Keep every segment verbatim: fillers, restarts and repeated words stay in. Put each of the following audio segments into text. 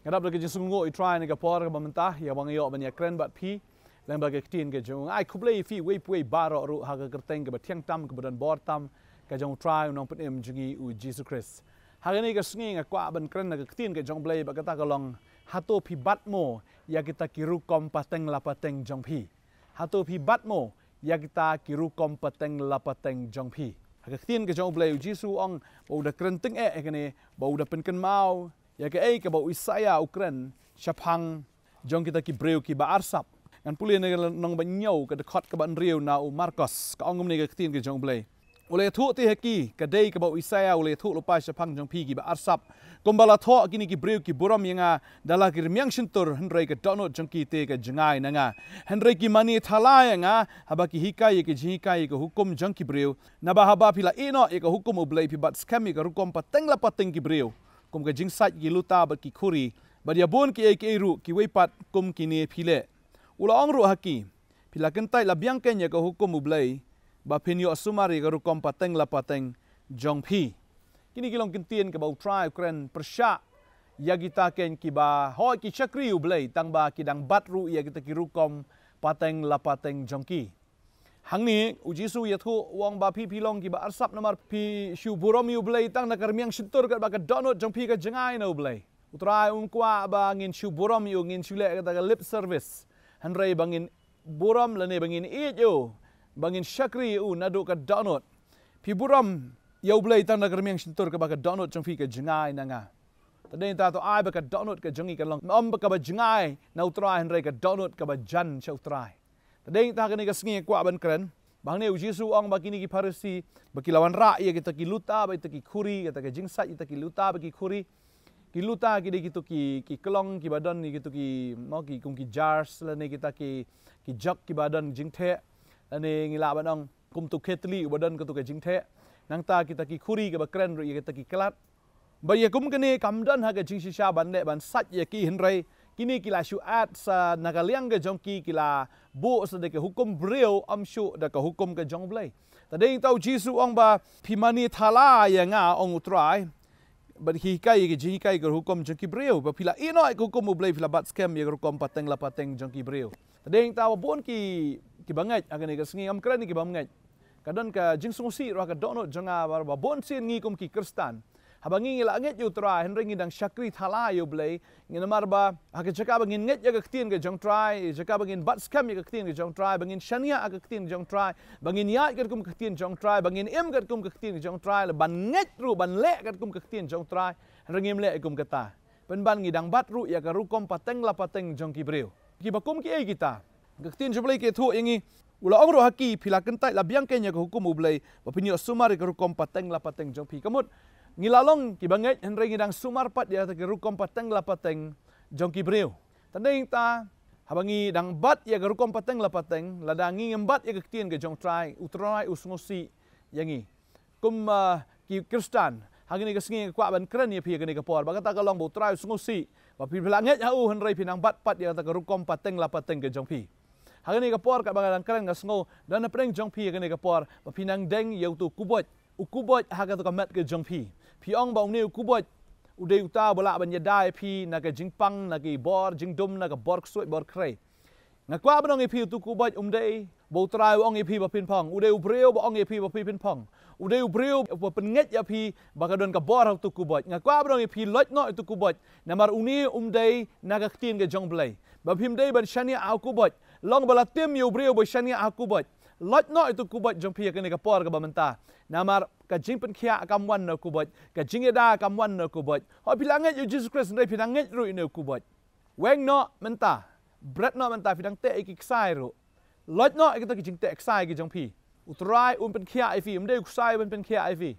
Ngadap lagi sungguh try ni kapor ke Bantei ya bang yo banyak keren bat pi lang bagi tin ke jong ai kublai fi we pui baro ru ha ke kerteng ke batiang tam ke badan bor tam ke jong try Nongkhryiem jungi u Jesus Christ. Hari ni ke sengi ngakwa ban keren ke tin ke jong blai ba kata kalong Hato pi batmo ya kita ki rukom pateng la pateng jong pi. Hato pi batmo ya kita ki rukom pateng la pateng jong pi. Ha ke tin ke jong blai u Jesus ong ba udah keren teng e ke ni ba udah penken mau ya ke ai ke ba Isaya Ukren syapang jong kita ki breu ki ba arsap ngan puli ne nong ba nyau ke dekat ke ban riu na u Marcos ka ongum ne ke tin ke jong blai ule thu ti heki ke dei ke ba Isaya ule thu lupa syapang jong pi ki ba arsap kombala tho kini ki breu ki buram yanga dala ki miang sintur hendrai ke donot jong ki te ke jengai nanga hendrai ki mani thala yanga haba ki hikai ke jikai ke hukum jong ki breu na ba haba pila ino e ke hukum u blai pi bat scam ke rukom pateng la pateng ki breu kum ke jingsat ki luta bat ki khuri bat ya bon ki e ki ru ki weipat kum kini phile ula ong ru haki pila kentai la biang kenya ke hukum ublai ba penyo sumari ke rukom pateng la pateng jong pi kini kilong kentien ke ba try kren persya ya kita ken ki ba ho ki chakri ublai tang ba ki dang bat ru ya kita ki rukom pateng la pateng jong ki hang ni ujisu ya thu wong ba pi pilong ki ba arsap namar pi shu burom yu blai tang na karmiang sintur kat ba ka donot jong pi ka jengai no blai utrai um kwa ba ngin shu burom yu ngin shule ka ta lip service hanrei bangin burom lane bangin it yo bangin shakri u nadu ka donot pi burom yu blai tang na karmiang sintur ka ba ka donot jong pi ka jengai na nga tadai ta to ai ba ka donot ka jengi ka long om ba ka ba jengai na utrai hanrei ka donot ka ba jan cha utrai tadai ta kini ka sengi kwa ban keren bang ne ujisu ong ba kini ki parisi ba ki lawan ra ya kita ki luta ba kita ki khuri kita ki jingsat kita ki luta ba ki khuri ki luta ki de gitu ki ki kelong ki badan ni gitu ki mo ki kum ki jars la ne kita ki ki jak ki badan jingthe la ne ngila banong kum tu ketli badan ko tu ka jingthe nang ta kita ki khuri ke ba keren ru ya kita ki kelat ba ya kum kene kamdan ha ka jingsisha ban le ban sat ya ki hinrai kini kila syuat sa nagaliang ke jong ki kila bu sa de ke hukum breu am syu da ke hukum ke jong blai tadeng tau jisu ong ba pimani thala ya nga ong utrai ba hi kai ke ji kai ke hukum jong ki breu ba pila ino ke hukum blai pila bat scam ya hukum pateng la pateng jong ki breu tadeng tau bon ki ki bangai agan ke sengi am kran ki bangai kadon ka jing sungsi ra ka donot jonga ba bon sin ngi kum ki kristan habangi ngila nget yu try henring dang shakri thala yu blai ngina marba ha ke jaka bangin nget ya ka ktin ke jong try jaka bangin bat scam ya ka ktin ke jong try bangin shania ka ktin jong try bangin ya ka kum ka ktin jong try bangin em ka kum ka ktin jong try ban nget ru ban le ka kum ka ktin jong try henring em le kum kata pen ban ngidang bat ru ya ka rukom pateng la pateng jong ki breu ki bakum ki ai kita ka ktin jo blai ke thu yangi ula ong ro haki phila kentai la biang kenya ka hukum ublai ba pinyo sumari ka rukom pateng la pateng jong pi kamut ngilalong ki bangai henry ngidang sumar pat ya ta rukom pateng la pateng jong ki breu tanding ta habangi dang bat ya rukom pateng la pateng ladangi ngembat ya ketien ke jong try utrai usngosi yangi kum uh, ki kristan hagini ke sengi kwa ban kren ya pi ke ni ke por ba kata kalong bo try usngosi ba pi belanget ya u henry pinang bat pat ya ta rukom pateng la pateng ke jong pi hagini ke por ka bangalang kren ga sngo dan preng jong pi ke ni ke por ba pinang deng ya tu kubot ukubot haga to kamat ke jong pi piong bang ne ukubot ude uta bola ban yadai pi na ke jingpang na ke bor jingdum na ke bor ksoi bor krei ngakwa banong e pi tu kubot umdei bo trai ong e pi ba pin pong ude ubreu ba ong e pi ba pi pin pong ude ubreu ba penget ya pi ba ka don ka bor tu kubot ngakwa banong e pi lot no tu kubot namar uni umdei na ka tin ke jong blai ba pim dei ban shania au kubot long bala tim yu ubreu ba shania au kubot lot no itu kubot jong pi ke ni ka por ka ba menta namar ka jing pen khia kam wan no kubot ka jing eda kam wan no kubot ho pilanget yu Jesus Christ ndai pilanget ru no kubot weng no menta bread no menta pidang te ki ksai ru lot no kita ki jing te ksai ki jong pi utrai um pen khia ai fi um dei ksai ben pen khia ai fi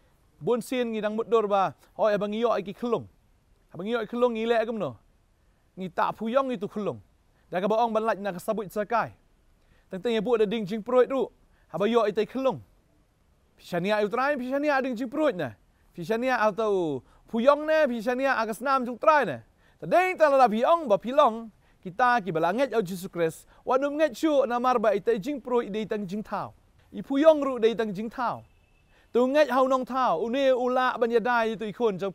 bon sin ngi dang mudor ba ho e bang yo ai ki khlung bang yo ai khlung ngi le kam no ngi ta phuyong itu khlung da ka ba ong ban lach na ka sabut sakai tang tang ye bu da ding jing proit ru ha ba yo ai tai khlung Pishania utrai pishania ading jiprut na. Pishania atau puyong ne pishania agas nam jung trai na. Tadeng tala piong ba pilong kita ki balanget au Jesus Christ. Wanum nget shu namar ba itai jingprut dei tang jing thao. I puyong ru dei tang jing thao. Tu nget hau nong thao une ula ban yadai tu ikon jong pi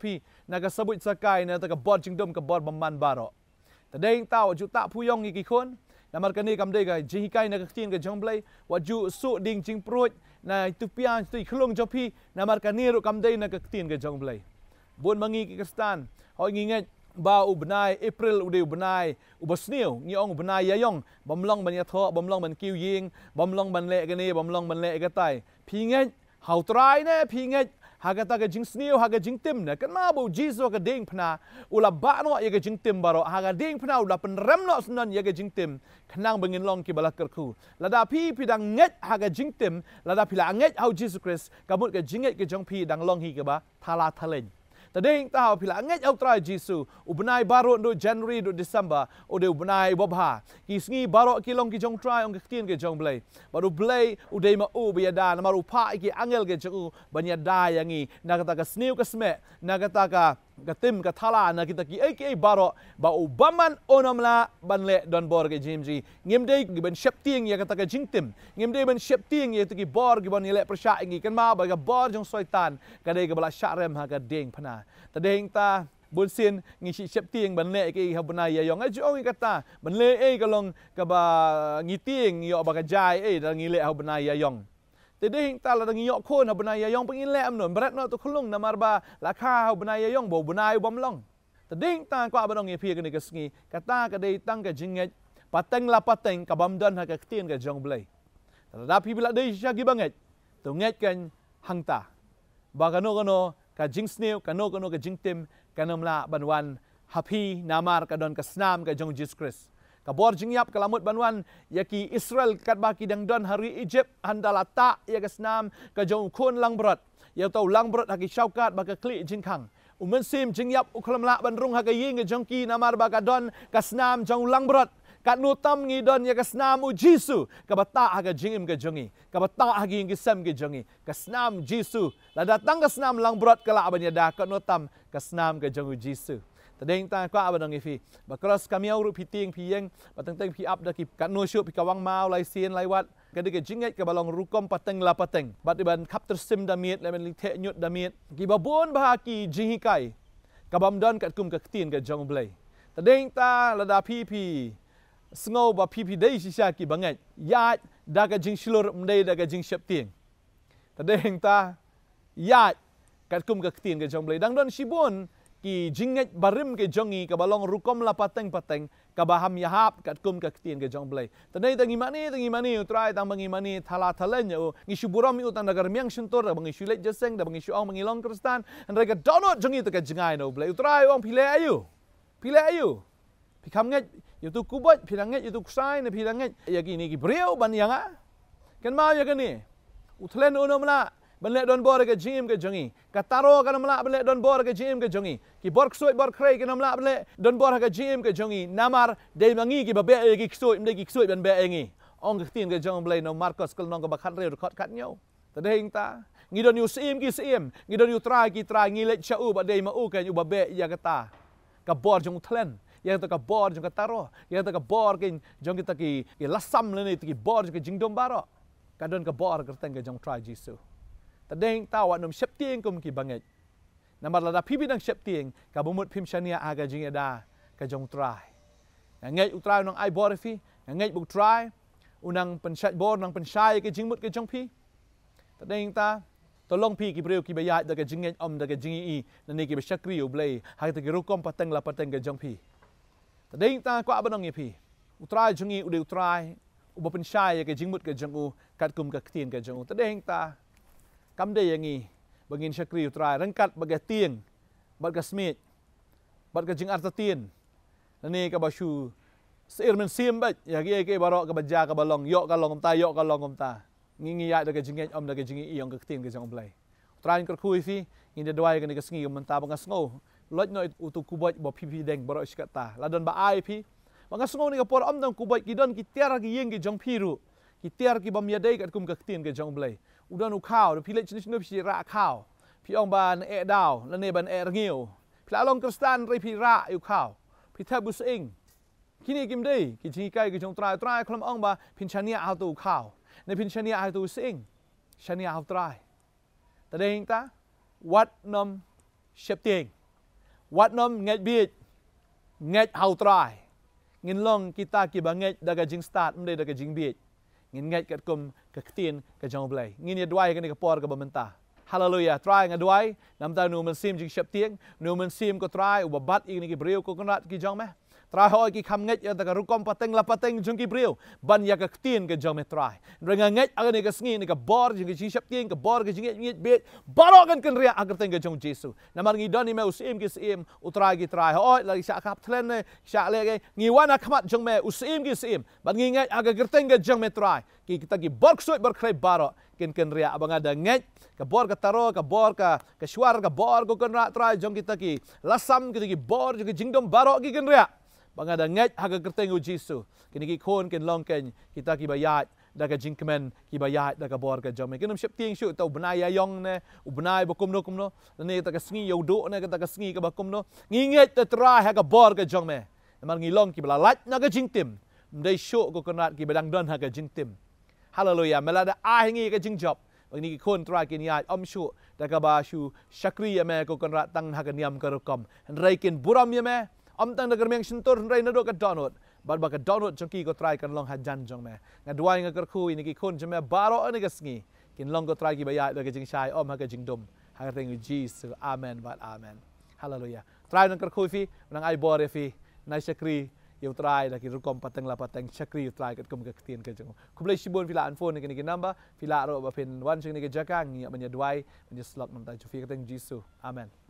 naga sabut sakai na taka bor jingdom ka bor baman baro tadeng tau ju tak puyong iki khon namar kani kam dei ga jihikai na ka tin ka jongblai waju su ding jing proj na tu pian tu khlong jopi namar kani ru kam dei na ka tin ka jongblai bon mangi ki kastan hoi nginget ba ubnai April ude ubnai ubasniu ngiong ubnai yayong bamlong ban yatho bamlong ban kiu ying bamlong ban le kani bamlong ban le gatai pinget hau trai ne pinget hagata ka jing sniu haga jing tim na kan ma bu jiso ka ding phna ula ba no ye ka jing tim baro haga ding phna ula pen rem no snan ye ka jing tim khnang bangin long ki balakar khu lada pi pi dang nget haga jing tim lada pila nget hau Jesus Christ kamut ka jinget ke jong pi dang long hi ka ba thala thalen tadeng tau pila nget au trai Jisu ubnai baro do January do December o de ubnai bobha ki sngi baro ki long ki jong trai ong kitien ke jong blai baru blai u de ma u biada na maru pa ki angel ke jong banyada yangi nagata ka sniu ka sme nagata ka gatim ka thala na kita ki ai ki baro ba u baman onamla banle don bor ke jimji ngim de ki ban shepting ya kata ka jingtim ngim de ban shepting ya ki bor ki ban ile persha ngi kan ma ba ga bor jong soitan ka de ka bala sharem ha ka ding phana tadeng ta bun sin ngi si shepting ban le ki habuna ya yong ai jong kata ban le ai ka long ka ba ngi ting yo ba ka jai ai da ngi le habuna ya yong tadeng ta la ngi yo khon habuna ya yong pengin le am non berat no to khulung na marba la kha habuna ya yong bo bunai bom long tadeng ta kwa ba dong ngi phi ka ni ka sngi kata ka dei tang ka jinget pateng la pateng ka bam don ha ka tien ka jong blai da phi bila dei sha gi banget to nget kan hangta ba ka no ka no ka jing sneu ka no ka no ka jing tim ka namla banwan happy namar ka don ka snam ka jong Jesus Christ ka bor jing yap kalamut banwan yaki Israel kat ba ki dang don hari Egypt handala ta ya ka snam ka jong khon lang brot ya tau lang brot haki shaukat ba ka kli jing khang umen sim jing yap uklamla ban rung ha ka ying ka jong ki namar ba ka don ka snam jong lang brot kat nutam ngi don ya ka snam u Jisu ka bata ha ka jingim ka jongi ka bata ha ki ngi sam ka jongi ka snam Jisu la datang ka snam lang brot kala abanya da kat nutam ka snam ka jong u Jisu tadeng ta kwa abang ifi ba cross kami au ru piting piyeng batang teng pi up da ki kat no shu pi kawang mau lai sien lai wat ka de ke jinget ka balong rukom pateng la pateng bat iban kap tersim damit le men lithe nyut damit ki babon ba ki jihikai ka bam don kat kum ka tin ka jong blai tadeng ta la da pi pi sngo ba pi pi dei sisa ki bangai ya da ka jing shilur mdei da ka jing shep ting tadeng ta ya kat kum ka tin ka jong blai dang don shibon ki jinget barim ke jongi ka balong rukom la pateng pateng ka baham yahap kat kum ka tien ke jong blai tadai tangi mani tangi mani utrai tang bangi mani thala thalen yo ngi shuburam mi utan dagar miang shuntor bangi shulet jeseng da bangi shuang bangi long kristan andai ka donot jongi ta ka jingai no blai utrai ong pile ayu pile ayu pikam nget yu tu kubot pilanget yu tu kusai na pilanget ya ki ni ki breu ban yanga kan ma ya kan ni utlen unom la banle don bor ke jim ke jongi kataro kan mala banle don bor ke jim ke jongi ki bor ksoi bor krei kan mala banle don bor ke jim ke jongi namar de mangi ki babe ki ksoi mde ki ksoi ban be ngi ong ke tin ke jong blai no marcos kal nong ka bakhat re khot khat nyau tadeng ta ngi don yu sim ki sim ngi don yu trai ki trai ngi le chau ba de ma u ke yu babe ya kata ka bor jong tlen ya ta ka bor jong kataro ya ta ka bor ke jong kita ki ki lasam le ni ki bor ke jingdom baro ka don ka bor ke teng ke jong trai jisu tadeng tawa nom shepting kum ki banget namar lada pipi dang shepting ka bumut pim shania aga jingeda ka jong try ngai utrai nong ai bor fi ngai bu try unang pensat bor nang pensai ke jingmut ke jong pi tadeng ta tolong pi ki breu ki bayat da ka jinget om da ka jingi i nani ki beshakri u blai ha ta ki rukom pateng la pateng ke jong pi tadeng ta kwa abanong pi utrai jungi ude utrai u pensai ke jingmut ke jong u kat kum ka tien ke jong u tadeng ta kam de yangi bangin syakri utrai rengkat bagai tieng bat ka smit bat ka jing artatien nani ka basu seir men sim bat ya ge ke barok ka baja ka balong yok ka long ta yok ka long ta ngingi ya da ka jinget om da ka jingi iong ka tien ka jong blai utrai kar khui fi ngi de dwai ka ni ka sngi men ta bang sngo loj no utu kubot bo pipi deng barok skata ladon ba ai pi bang sngo ni ka por om dang kubot ki don ki tiar ki yeng ki jong piru ki tiar ki bam yadai kat kum ka tien ka jong blai udan u khao pi le chini chini pi ra khao pi ong ban e dao la ne ban e rngiu pla long kristan ri pi ra u khao pi thabu sing kini kim dei ki chi kai ki jong trai trai khlam ong ba pin chania au tu khao ne pin chania au tu sing chania au trai ta deng ta wat nom shep ting wat nom ngai bit ngai hau try ngin long kita ki ba ngai daga jing start mde daga jing bit ngin ngai kat kum ka ktin ka jong blai ngin ye dwai ka ni ka por ka bamenta hallelujah try nga dwai nam ta nu man sim jing shep tieng nu man sim ko try u bat i ni ki breu ko konat ki jong me try hoi ki kham ngai ya ta ka rukom pateng la pateng jong ki breu ban ya ka ktin ka jong me try renga ngai aga ni ka sngi ni ka bor jing ki shep tieng ka bor ka jing ngai bit baro kan kan ria agar teng ka jong jesu namar ngi doni me usim ki sim u try ki try hoi la sha kap tlen ne sha le ge ngi wana khamat jong me usim ki sim ban ngi ngai aga gerteng ka jong me try ki kita ki bor ksoi bor khrei baro kin ken ria abang ada ngai ka bor ka taro ka bor ka ka shwar ka bor ko kan ra try jong kita ki lasam kita ki bor ki jingdom baro ki ken ria bang ada ngai haga kerteng u Jesu kini ki khon ken long ken kita ki bayat da ka jingkemen ki bayat da ka bor ka jom kenum shep ting shu tau benai ya yong ne u benai bakum no kum no ne ta ka sngi yo do ne ta ka sngi ka bakum no ngi ngai ta tra ha ka bor ka jong me mar ngi long ki bala lat na ka jingtim mdai shu ko konat ki badang don ha ka jingtim hallelujah melada ai ngi ka jingjob bang ni ki khon tra ki ni ai om shu da ka ba shu shakri ya me ko konrat tang ha ka niam ka rukom rai kin buram ya me om tang nagar meng sentur rai na do ka download bad ba ka download jong ki ko try kan long ha jan jong me ngadwai nga kar khu ni ki khon jame baro ani ka sngi kin long ko try ki bayat da ka jing shai om ha ka jing dum ha ka teng Jesus amen but amen hallelujah try nang kar khu fi nang ai bor fi nai shakri you try da ki rukom pateng la pateng shakri you try kat kum ka tien ka jong kublai shibon fila an phone ni ki number fila ro ba pin wan jing ni ka jakang ni ban ya dwai ban ya slot man ta chu fi ka teng Jesus amen